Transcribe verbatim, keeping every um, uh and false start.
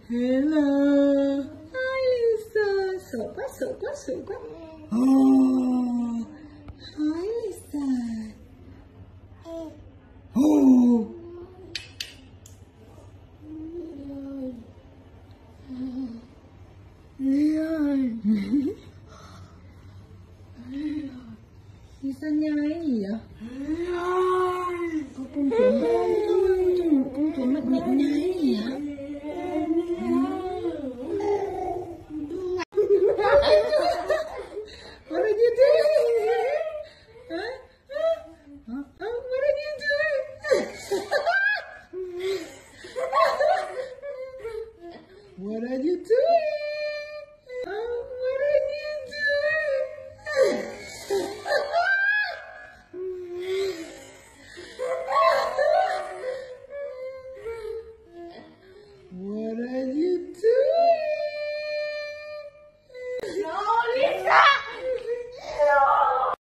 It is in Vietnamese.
Hello. Hi Lisa. Sợ quá, sợ quá, sợ quá. Oh. Hi Lisa. Oh. Lisa nhai cái gì vậy? Con chuột, con chuột nó nhai cái gì vậy?